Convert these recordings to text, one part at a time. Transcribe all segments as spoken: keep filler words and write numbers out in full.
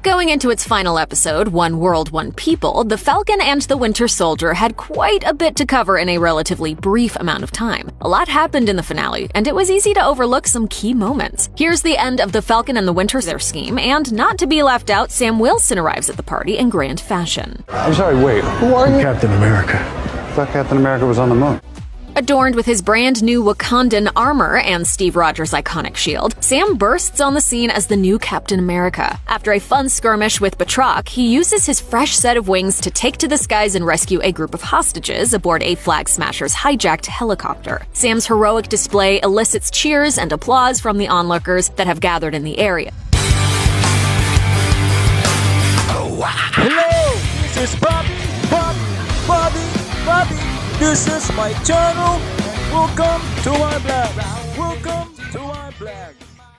Going into its final episode, One World, One People, the Falcon and the Winter Soldier had quite a bit to cover in a relatively brief amount of time. A lot happened in the finale, and it was easy to overlook some key moments. Here's the end of the Falcon and the Winter Soldier scheme, and not to be left out, Sam Wilson arrives at the party in grand fashion. I'm sorry, wait, who are you? Captain America. I thought Captain America was on the moon. Adorned with his brand new Wakandan armor and Steve Rogers' iconic shield, Sam bursts on the scene as the new Captain America. After a fun skirmish with Batroc, he uses his fresh set of wings to take to the skies and rescue a group of hostages aboard a Flag Smasher's hijacked helicopter. Sam's heroic display elicits cheers and applause from the onlookers that have gathered in the area. Hello, this is Bobby, Bobby, Bobby, Bobby. This is my channel, and welcome to my blog. Welcome to my blog.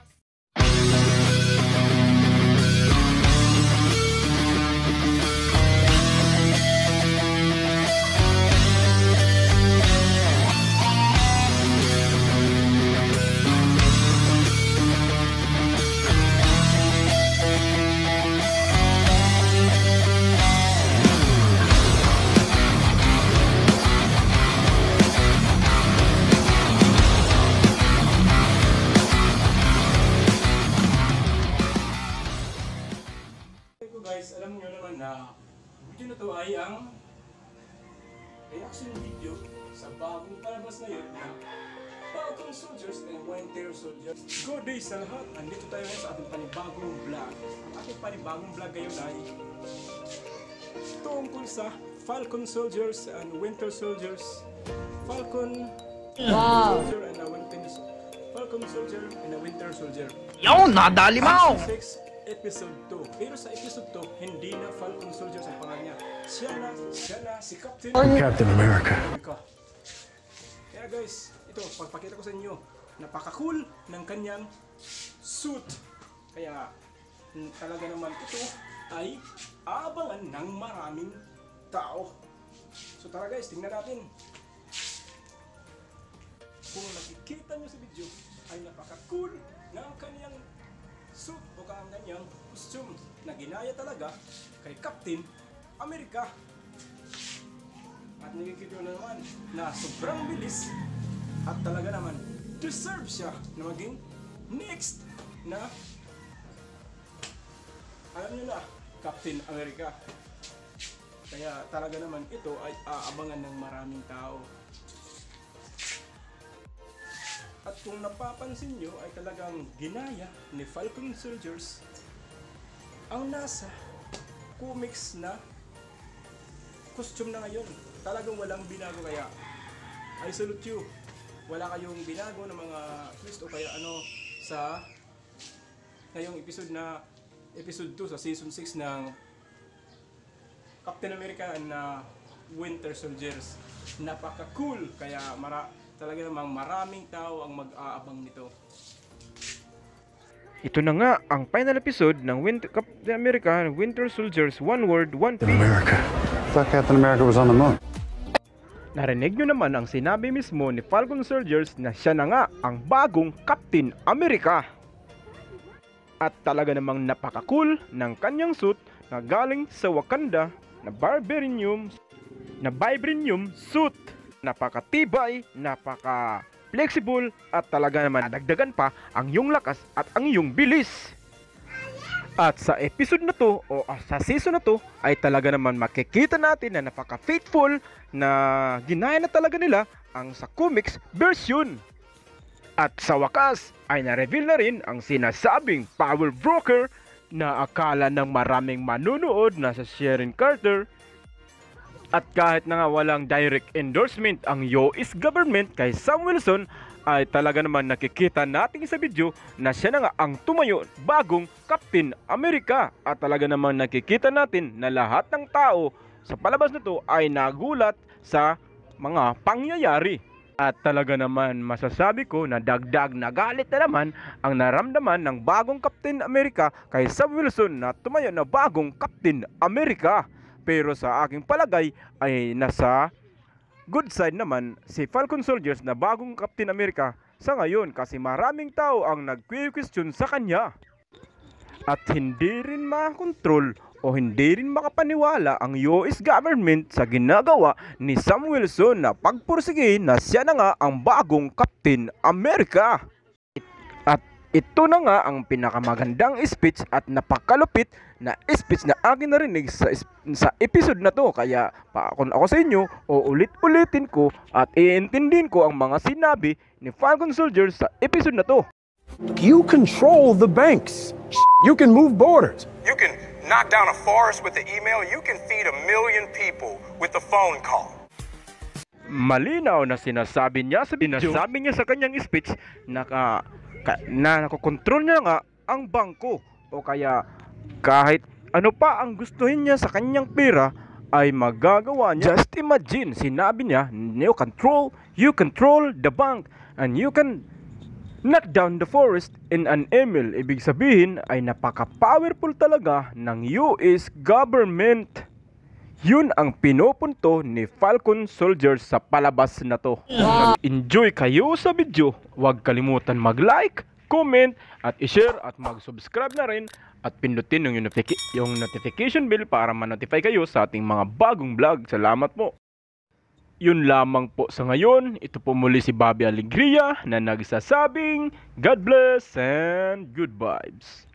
Guys, alam nyo naman na video na to ay ang reaction video sa bagong palabas na yun na Falcon Soldiers and Winter Soldiers. Good day sa lahat! Andito tayo ngayon sa ating panibagong vlog. Ang ating panibagong vlog ngayon ay tungkol sa Falcon Soldiers and Winter Soldiers. Falcon wow. Soldier and a Winter Falcon Soldier and a Winter Soldier. Yo, nadali mo! Episode two. Pero sa episode two, hindi na Falcon Soldier sa pangalan niya. Siya na, siya na, si Captain Captain America. Kaya guys, ito, pagpakita ko sa inyo, napaka-cool ng kanyang suit. Kaya, talaga naman ito ay abangan ng maraming tao. So tara guys, tingnan natin. Kung nakikita nyo sa video, ay napaka-cool ng kanyang suit o ang kanyang costume na ginaya talaga kay Captain America. At nakikita na naman na sobrang bilis at talaga naman deserve siya na maging next na, alam nyo na, Captain America. Kaya talaga naman ito ay aabangan ng maraming tao. At kung napapansin nyo ay talagang ginaya ni Falcon Soldiers ang nasa comics na costume na ngayon. Talagang walang binago, kaya I salute you. Wala kayong binago ng mga twist o kaya ano sa ngayong episode na episode two sa season six ng Captain America and uh, Winter Soldiers. Napaka cool, kaya mara talaga namang maraming tao ang mag-aabang nito. Ito na nga ang final episode ng Winter Captain America Winter Soldiers One World, One People. America. I thought Captain America was on the moon. Narinig nyo naman ang sinabi mismo ni Falcon Soldiers na siya na nga ang bagong Captain America. At talaga namang napaka-cool ng kanyang suit na galing sa Wakanda na Vibranium na Vibranium suit. Napakatibay, napaka-flexible at talaga naman nadagdagan pa ang iyong lakas at ang iyong bilis. At sa episode na to o sa season na to ay talaga naman makikita natin na napaka-faithful na ginaya na talaga nila ang sa comics version. At sa wakas ay na-reveal na rin ang sinasabing power broker na akala ng maraming manunood na sa Sharon Carter. At kahit na nga walang direct endorsement ang U S government kay Sam Wilson, ay talaga naman nakikita natin sa video na siya na nga ang tumayo bagong Captain America. At talaga naman nakikita natin na lahat ng tao sa palabas na to ay nagulat sa mga pangyayari. At talaga naman masasabi ko na dagdag na galit na naman ang naramdaman ng bagong Captain America kay Sam Wilson na tumayo na bagong Captain America. Pero sa aking palagay ay nasa good side naman si Falcon Soldiers na bagong Captain America sa ngayon kasi maraming tao ang nag-question sa kanya. At hindi rin makakontrol o hindi rin makapaniwala ang U S government sa ginagawa ni Sam Wilson na pagpursige na siya na nga ang bagong Captain America. At ito na nga ang pinakamagandang speech at napakalupit na speech na akin narinig sa, sa episode na to. Kaya pa kung ako sa inyo, uulit-ulitin ko at iintindihin ko ang mga sinabi ni Falcon Soldier sa episode na to. You control the banks. You can move borders. You can knock down a forest with an email. You can feed a million people with a phone call. Malinaw na sinasabi niya sa video, sinasabi niya sa kanyang speech na ka, ka, na nakokontrol niya nga ang bangko o kaya kahit ano pa ang gustuhin niya sa kanyang pera ay magagawa niya. Just imagine, sinabi niya, you control, you control the bank and you can knock down the forest in an email. Ibig sabihin ay napaka-powerful talaga ng U S government. Yun ang pinupunto ni Falcon Soldier sa palabas na to. Enjoy kayo sa video. Huwag kalimutan mag-like, comment, at i-share at mag-subscribe na rin at pindutin yung, notific yung notification bell para ma-notify kayo sa ating mga bagong vlog. Salamat po. Yun lamang po sa ngayon. Ito po muli si Bobby Alegria na nagsasabing God bless and good vibes.